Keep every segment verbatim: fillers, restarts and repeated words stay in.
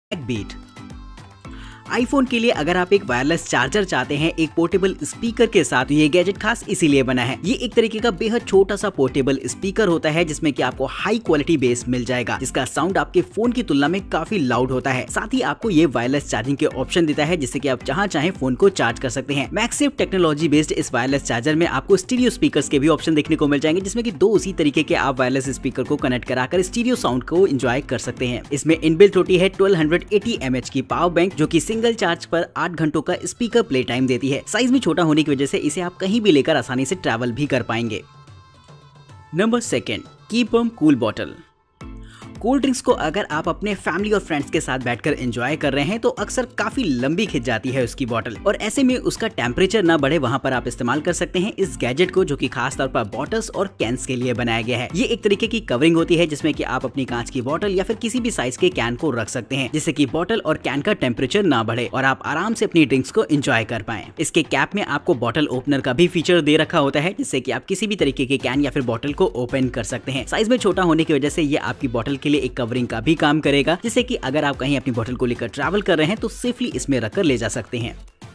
Beat. IPhone के लिए अगर आप एक वायरलेस चार्जर चाहते हैं एक पोर्टेबल स्पीकर के साथ, तो ये गैजेट खास इसीलिए बना है। ये एक तरीके का बेहद छोटा सा पोर्टेबल स्पीकर होता है जिसमें कि आपको हाई क्वालिटी बेस मिल जाएगा, जिसका साउंड आपके फोन की तुलना में काफी लाउड होता है। साथ ही आपको ये वायरलेस चार्जिंग के ऑप्शन देता है जिससे कि आप जहां चाहें फोन को चार्ज कर सकते हैं। मैक्सेफ टेक्नोलॉजी बेस्ड इस वायरलेस चार्जर में आपको स्टीरियो स्पीकर्स के भी ऑप्शन देखने को मिल जाएंगे, जिसमें कि दो उसी तरीके के आप वायरलेस स्पीकर को कनेक्ट कराकर स्टीरियो साउंड को एंजॉय कर सकते हैं। इसमें इनबिल्ट होती है ट्वेल्व एटी एम एच की पावर बैंक, जो कि सिंगल चार्ज पर आठ घंटों का स्पीकर प्ले टाइम देती है। साइज में छोटा होने की वजह से इसे आप कहीं भी लेकर आसानी से ट्रैवल भी कर पाएंगे। Number second, keep 'em cool bottle. Cold drinks को अगर आप अपने फैमिली और फ्रेंड्स के साथ बैठकर एंजॉय कर रहे हैं तो अक्सर काफी लंबी खिंच जाती है उसकी बॉटल, और ऐसे में उसका टेम्परेचर ना बढ़े वहां पर आप इस्तेमाल कर सकते हैं इस गैजेट को, जो कि खास तौर पर बॉटल्स और कैंस के लिए बनाया गया है। ये एक तरीके की कवरिंग होती है जिसमें कि आप अपनी कांच की बॉटल या फिर किसी भी साइज के कैन को रख सकते हैं, जिससे कि बॉटल और कैन का टेम्परेचर ना बढ़े और आप आराम से अपनी ड्रिंक्स को एंजॉय कर पाए। इसके कैप में आपको बॉटल ओपनर का भी फीचर दे रखा होता है, जिससे कि आप किसी भी तरीके के कैन या फिर बॉटल को ओपन कर सकते हैं। साइज में छोटा होने की वजह से ये आपकी बॉटल के लिए एक कवरिंग का भी काम करेगा, जिससे कि अगर आप कहीं अपनी बोतल को लेकर ट्रैवल कर रहे हैं तो सेफली इसमें रखकर ले जा सकते हैं।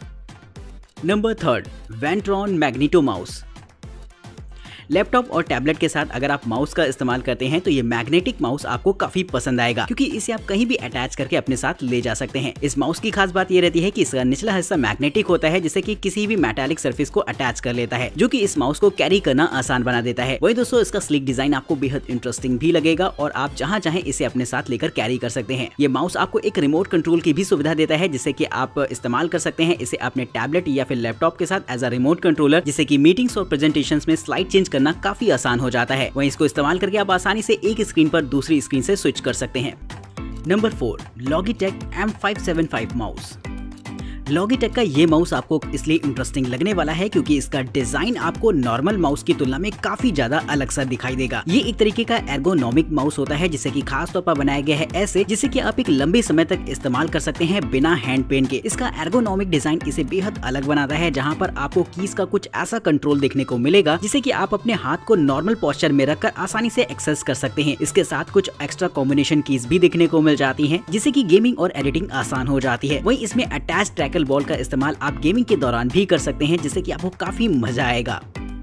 Number third, Ventron magneto mouse. Laptop और टैबलेट के साथ अगर आप माउस का इस्तेमाल करते हैं तो ये मैग्नेटिक माउस आपको काफी पसंद आएगा, क्योंकि इसे आप कहीं भी अटैच करके अपने साथ ले जा सकते हैं। इस माउस की खास बात ये रहती है कि इसका निचला हिस्सा मैग्नेटिक होता है, जिससे कि किसी भी मेटालिक सरफेस को अटैच कर लेता है, जो कि इस माउस को कैरी करना आसान बना देता है। वही दोस्तों, इसका स्लिक डिजाइन आपको बेहद इंटरेस्टिंग भी लगेगा और आप जहां चाहें इसे अपने साथ लेकर कैरी कर सकते हैं। ये माउस आपको एक रिमोट कंट्रोल की भी सुविधा देता है, जिससे कि आप इस्तेमाल कर सकते हैं इसे अपने टैबलेट या फिर लैपटॉप के साथ एज अ रिमोट कंट्रोलर, जिससे कि मीटिंग्स और प्रेजेंटेशन में स्लाइड चेंज करना काफी आसान हो जाता है। वहीं इसको इस्तेमाल करके आप आसानी से एक स्क्रीन पर दूसरी स्क्रीन से स्विच कर सकते हैं। Number four, Logitech M five seven five mouse. Logitech का ये माउस आपको इसलिए इंटरेस्टिंग लगने वाला है क्योंकि इसका डिजाइन आपको नॉर्मल माउस की तुलना में काफी ज्यादा अलग सा दिखाई देगा। ये एक तरीके का एर्गोनॉमिक माउस होता है, जिसे कि खास तौर पर बनाया गया है ऐसे जिससे कि आप एक लंबे समय तक इस्तेमाल कर सकते हैं बिना हैंड पेन के। इसका एर्गोनॉमिक डिजाइन इसे बेहद अलग बनाता है, जहाँ पर आपको कीज का कुछ ऐसा कंट्रोल देखने को मिलेगा जिसे कि आप अपने हाथ को नॉर्मल पोस्चर में रखकर आसानी से एक्सेस कर सकते हैं। इसके साथ कुछ एक्स्ट्रा कॉम्बिनेशन कीज भी देखने को मिल जाती है, जिससे कि गेमिंग और एडिटिंग आसान हो जाती है। वहीं इसमें अटैच ट्रैकल बॉल का इस्तेमाल आप गेमिंग के दौरान भी कर सकते हैं, जिससे कि आपको काफी मजा आएगा।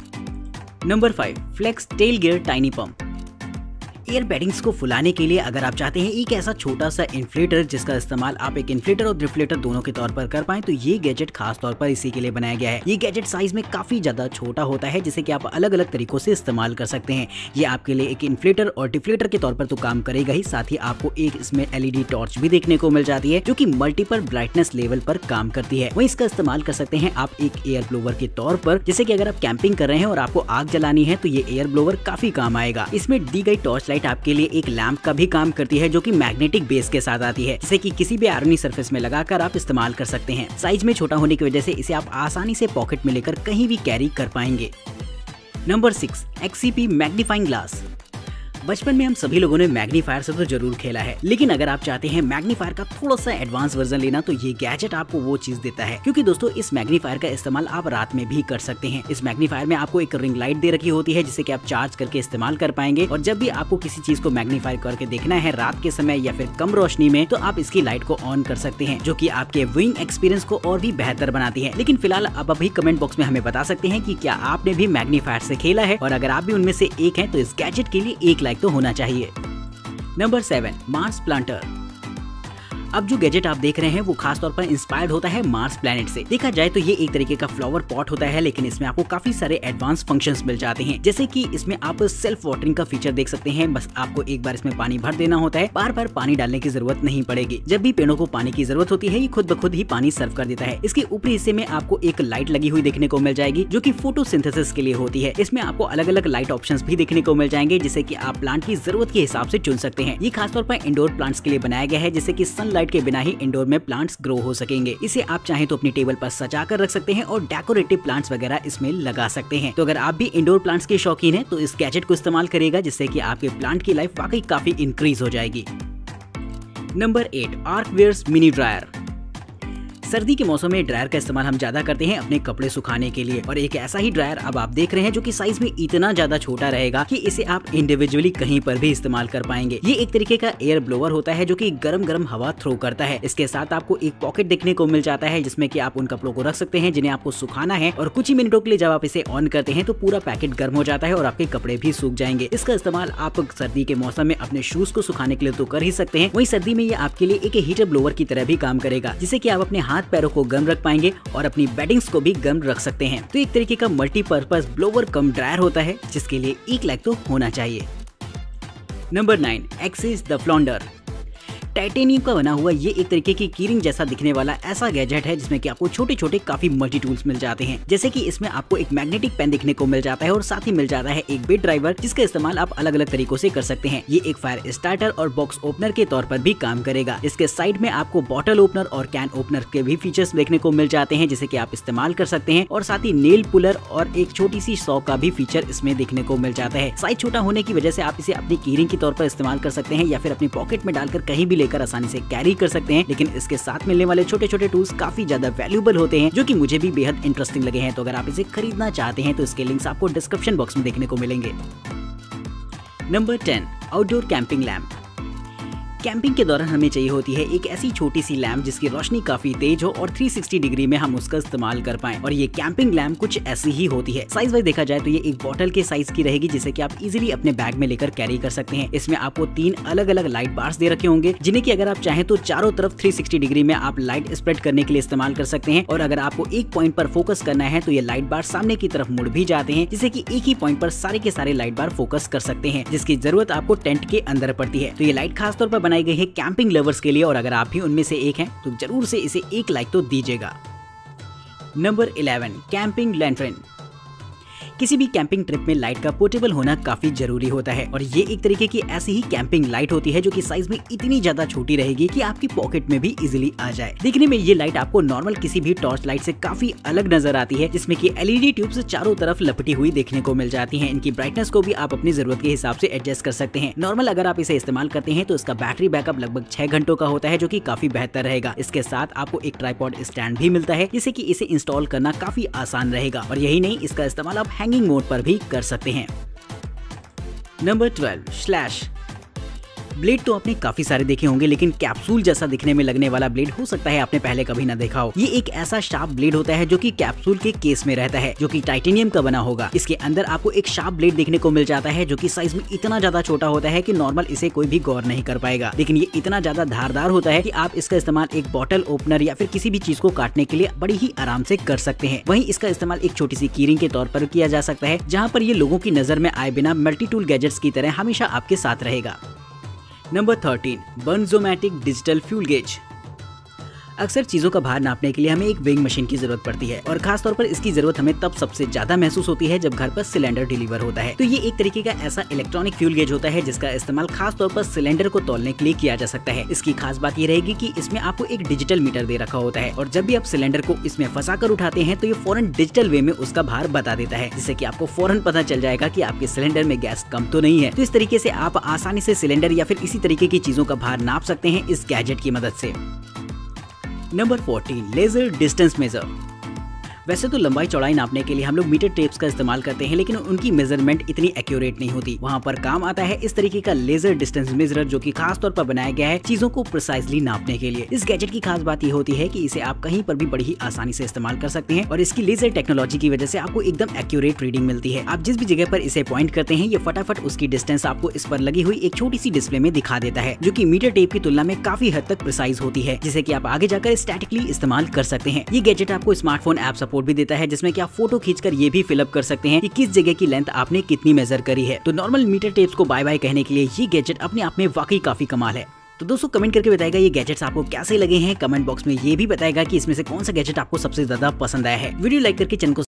Number five, Flextail gear tiny pump. Air paddings को फुलाने के लिए अगर आप चाहते हैं एक ऐसा छोटा सा इन्फ्लेटर जिसका इस्तेमाल आप एक इन्फ्लेटर और डिफ्लेटर दोनों के तौर पर कर पाएं, तो ये गैजेट खास तौर पर इसी के लिए बनाया गया है। ये गैजेट साइज में काफी ज्यादा छोटा होता है, जिसे कि आप अलग अलग तरीकों से इस्तेमाल कर सकते हैं। ये आपके लिए एक इन्फ्लेटर और डिफ्लेटर के तौर पर तो काम करेगा ही, साथ ही आपको एक इसमें एलईडी टॉर्च भी देखने को मिल जाती है, जो कि मल्टीपल ब्राइटनेस लेवल पर काम करती है। वहीं इसका इस्तेमाल कर सकते हैं आप एक एयर ब्लोवर के तौर पर, जैसे कि अगर आप कैंपिंग कर रहे हैं और आपको आग जलानी है तो ये एयर ब्लोवर काफी काम आएगा। इसमें दी गई टॉर्च लाइट आपके लिए एक लैंप का भी काम करती है, जो कि मैग्नेटिक बेस के साथ आती है, जिसे कि किसी भी आयरनी सरफेस में लगाकर आप इस्तेमाल कर सकते हैं। साइज में छोटा होने की वजह से इसे आप आसानी से पॉकेट में लेकर कहीं भी कैरी कर पाएंगे। Number six, XCP magnifying glass. बचपन में हम सभी लोगों ने मैग्नीफायर से तो जरूर खेला है, लेकिन अगर आप चाहते हैं मैग्नीफायर का थोड़ा सा एडवांस वर्जन लेना तो ये गैजेट आपको वो चीज देता है, क्योंकि दोस्तों इस मैग्नीफायर का इस्तेमाल आप रात में भी कर सकते हैं। इस मैग्नीफायर में आपको एक रिंग लाइट दे रखी होती है, जिसे कि आप चार्ज करके इस्तेमाल कर पाएंगे, और जब भी आपको किसी चीज को मैग्नीफाई करके देखना है रात के समय या फिर कम रोशनी में, तो आप इसकी लाइट को ऑन कर सकते हैं, जो कि आपके व्यूइंग एक्सपीरियंस को और भी बेहतर बनाती है। लेकिन फिलहाल आप अभी कमेंट बॉक्स में हमें बता सकते हैं कि क्या आपने भी मैग्नीफायर से खेला है, और अगर आप भी उनमें से एक हैं तो इस गैजेट के लिए एक लाइक तो होना चाहिए। Number seven, Mars planter. अब जो गैजेट आप देख रहे हैं वो खास तौर पर इंस्पायर्ड होता है मार्स प्लैनेट से। देखा जाए तो ये एक तरीके का फ्लावर पॉट होता है, लेकिन इसमें आपको काफी सारे एडवांस फंक्शंस मिल जाते हैं, जैसे कि इसमें आप सेल्फ वाटरिंग का फीचर देख सकते हैं। बस आपको एक बार इसमें पानी भर देना होता है, बार बार पानी डालने की जरूरत नहीं पड़ेगी। जब भी पेड़ों को पानी की जरूरत होती है ये खुद ब खुद ही पानी सर्व कर देता है। इसके ऊपरी हिस्से में आपको एक लाइट लगी हुई देखने को मिल जाएगी, जो कि फोटोसिंथेसिस के लिए होती है। इसमें आपको अलग अलग लाइट ऑप्शंस भी देखने को मिल जाएंगे, जिसे कि आप प्लांट की जरूरत के हिसाब से चुन सकते हैं। ये खासतौर पर इंडोर प्लांट्स के लिए बनाया गया है, जिससे कि सनलाइट के बिना ही इंडोर में प्लांट्स ग्रो हो सकेंगे। इसे आप चाहें तो अपनी टेबल पर सजा कर रख सकते हैं और डेकोरेटिव प्लांट्स वगैरह इसमें लगा सकते हैं। तो अगर आप भी इंडोर प्लांट्स के शौकीन हैं तो इस गैजेट को इस्तेमाल करेगा, जिससे कि आपके प्लांट की लाइफ वाकई काफी इंक्रीज हो जाएगी। Number eight, Arcwares mini dryer. सर्दी के मौसम में ड्रायर का इस्तेमाल हम ज्यादा करते हैं अपने कपड़े सुखाने के लिए, और एक ऐसा ही ड्रायर अब आप देख रहे हैं जो कि साइज में इतना ज्यादा छोटा रहेगा कि इसे आप इंडिविजुअली कहीं पर भी इस्तेमाल कर पाएंगे। ये एक तरीके का एयर ब्लोअर होता है जो कि गरम गरम हवा थ्रो करता है। इसके साथ आपको एक पॉकेट देखने को मिल जाता है जिसमें कि आप उन कपड़ों को रख सकते हैं जिन्हें आपको सुखाना है, और कुछ ही मिनटों के लिए जब आप इसे ऑन करते हैं तो पूरा पैकेट गर्म हो जाता है और आपके कपड़े भी सूख जाएंगे। इसका इस्तेमाल आप सर्दी के मौसम में अपने शूज को सुखाने के लिए तो कर ही सकते हैं, वहीं सर्दी में ये आपके लिए एक हीटर ब्लोअर की तरह भी काम करेगा, जिससे कि आप अपने हाथ पैरों को गर्म रख पाएंगे और अपनी बेडिंग्स को भी गर्म रख सकते हैं। तो एक तरीके का मल्टीपर्पज ब्लोअर कम ड्रायर होता है जिसके लिए एक लाइक तो होना चाहिए। Number nine, Axis the Flounder. Titanium का बना हुआ ये एक तरीके की कीरिंग जैसा दिखने वाला ऐसा गैजेट है जिसमें कि आपको छोटे छोटे काफी मल्टी टूल्स मिल जाते हैं। जैसे कि इसमें आपको एक मैग्नेटिक पेन देखने को मिल जाता है और साथ ही मिल जाता है एक बिट ड्राइवर जिसका इस्तेमाल आप अलग अलग तरीकों से कर सकते हैं। ये एक फायर स्टार्टर और बॉक्स ओपनर के तौर पर भी काम करेगा। इसके साइड में आपको बॉटल ओपनर और कैन ओपनर के भी फीचर्स देखने को मिल जाते हैं जिसे कि आप इस्तेमाल कर सकते हैं, और साथ ही नेल पुलर और एक छोटी सी सॉ का भी फीचर इसमें देखने को मिल जाता है। साइज छोटा होने की वजह से आप इसे अपनी कीरिंग के तौर पर इस्तेमाल कर सकते हैं या फिर अपनी पॉकेट में डालकर कहीं भी लेकर आसानी से कैरी कर सकते हैं। लेकिन इसके साथ मिलने वाले छोटे छोटे टूल्स काफी ज्यादा वैल्यूएबल होते हैं जो कि मुझे भी बेहद इंटरेस्टिंग लगे हैं। तो अगर आप इसे खरीदना चाहते हैं तो इसके लिंक्स आपको डिस्क्रिप्शन बॉक्स में देखने को मिलेंगे। Number ten, outdoor camping lamp. Camping के दौरान हमें चाहिए होती है एक ऐसी छोटी सी लैम्प जिसकी रोशनी काफी तेज हो और तीन सौ साठ डिग्री में हम उसका इस्तेमाल कर पाएं, और ये कैंपिंग लैम्प कुछ ऐसी ही होती है। साइज वाइज देखा जाए तो ये एक बॉटल के साइज की रहेगी जिसे कि आप इजीली अपने बैग में लेकर कैरी कर सकते हैं। इसमें आपको तीन अलग अलग लाइट बार्स दे रखे होंगे जिन्हें कि अगर आप चाहें तो चारों तरफ तीन सौ साठ डिग्री में आप लाइट स्प्रेड करने के लिए इस्तेमाल कर सकते हैं, और अगर आपको एक पॉइंट पर फोकस करना है तो ये लाइट बार सामने की तरफ मुड़ भी जाते हैं जिससे कि एक ही पॉइंट पर सारे के सारे लाइट बार फोकस कर सकते हैं, जिसकी जरूरत आपको टेंट के अंदर पड़ती है। तो ये लाइट खासतौर पर बनाई गई है कैंपिंग लवर्स के लिए, और अगर आप भी उनमें से एक हैं तो जरूर से इसे एक लाइक तो दीजिएगा। Number eleven, camping lantern. किसी भी कैंपिंग ट्रिप में लाइट का पोर्टेबल होना काफी जरूरी होता है, और ये एक तरीके की ऐसी ही कैंपिंग लाइट होती है जो कि साइज में इतनी ज्यादा छोटी रहेगी कि आपकी पॉकेट में भी इजीली आ जाए। देखने में ये लाइट आपको नॉर्मल किसी भी टॉर्च लाइट से काफी अलग नजर आती है, जिसमें कि एलईडी ट्यूब्स चारों तरफ लपटी हुई देखने को मिल जाती हैं। इनकी ब्राइटनेस को भी आप अपनी जरूरत के हिसाब से एडजस्ट कर सकते हैं। नॉर्मल अगर आप इसे इस्तेमाल करते हैं तो इसका बैटरी बैकअप लगभग छह घंटों का होता है जो कि काफी बेहतर रहेगा। इसके साथ आपको एक ट्राइपॉड स्टैंड भी मिलता है जिससे कि इसे इंस्टॉल करना काफी आसान रहेगा, और यही नहीं, इसका इस्तेमाल आप हैंगिंग मोड पर भी कर सकते हैं। Number twelve, slash. ब्लेड तो आपने काफी सारे देखे होंगे, लेकिन कैप्सूल जैसा दिखने में लगने वाला ब्लेड हो सकता है आपने पहले कभी ना देखा हो। ये एक ऐसा शार्प ब्लेड होता है जो कि कैप्सूल के केस में रहता है, जो कि टाइटेनियम का बना होगा। इसके अंदर आपको एक शार्प ब्लेड देखने को मिल जाता है जो कि साइज में इतना ज्यादा छोटा होता है कि नॉर्मल इसे कोई भी गौर नहीं कर पाएगा, लेकिन ये इतना ज्यादा धारदार होता है कि आप इसका इस्तेमाल एक बॉटल ओपनर या फिर किसी भी चीज को काटने के लिए बड़ी ही आराम से कर सकते हैं। वहीं इसका इस्तेमाल एक छोटी सी कीरिंग के तौर पर किया जा सकता है, जहाँ पर ये लोगों की नजर में आए बिना मल्टी टूल गैजेट्स की तरह हमेशा आपके साथ रहेगा। Number thirteen, Bernzomatic digital fuel gauge. अक्सर चीजों का भार नापने के लिए हमें एक वेइंग मशीन की जरूरत पड़ती है, और खास तौर पर इसकी जरूरत हमें तब सबसे ज्यादा महसूस होती है जब घर पर सिलेंडर डिलीवर होता है। तो ये एक तरीके का ऐसा इलेक्ट्रॉनिक फ्यूल गेज होता है जिसका इस्तेमाल खास तौर पर सिलेंडर को तौलने के लिए किया जा सकता है। इसकी खास बात ये रहेगी कि इसमें आपको एक डिजिटल मीटर दे रखा होता है, और जब भी आप सिलेंडर को इसमें फंसा कर उठाते हैं तो ये फौरन डिजिटल वे में उसका भार बता देता है, जिससे कि आपको फौरन पता चल जाएगा कि आपके सिलेंडर में गैस कम तो नहीं है। तो इस तरीके से आप आसानी से सिलेंडर या फिर इसी तरीके की चीजों का भार नाप सकते हैं इस गैजेट की मदद से। Number fourteen, laser distance measure. वैसे तो लंबाई चौड़ाई नापने के लिए हम लोग मीटर टेप्स का इस्तेमाल करते हैं, लेकिन उनकी मेजरमेंट इतनी एक्यूरेट नहीं होती। वहाँ पर काम आता है इस तरीके का लेजर डिस्टेंस मेजर जो कि खास तौर पर बनाया गया है चीजों को प्रिसाइजली नापने के लिए। इस गैजेट की खास बात ये होती है कि इसे आप कहीं पर भी बड़ी ही आसानी से इस्तेमाल कर सकते हैं, और इसकी लेजर टेक्नोलॉजी की वजह से आपको एकदम एक्यूरेट रीडिंग मिलती है। आप जिस भी जगह पर इसे पॉइंट करते हैं ये फटाफट उसकी डिस्टेंस आपको इस पर लगी हुई एक छोटी सी डिस्प्ले में दिखा देता है, जो कि मीटर टेप की तुलना में काफी हद तक प्रिसाइज होती है, जिसे कि आप आगे जाकर स्टैटिकली इस्तेमाल कर सकते हैं। ये गैजेट आपको स्मार्टफोन ऐप सपोर्ट भी देता है, जिसमें कि आप फोटो खींचकर ये भी फिलअप कर सकते हैं कि किस जगह की लेंथ आपने कितनी मेजर करी है। तो नॉर्मल मीटर टेप्स को बाय बाय कहने के लिए ये गैजेट अपने आप में वाकई काफी कमाल है। तो दोस्तों कमेंट करके बताएगा ये गैजेट्स आपको कैसे लगे हैं। कमेंट बॉक्स में ये भी बताएगा कि इसमें से कौन सा गैजेट आपको सबसे ज्यादा पसंद आया है। वीडियो लाइक करके चैनल को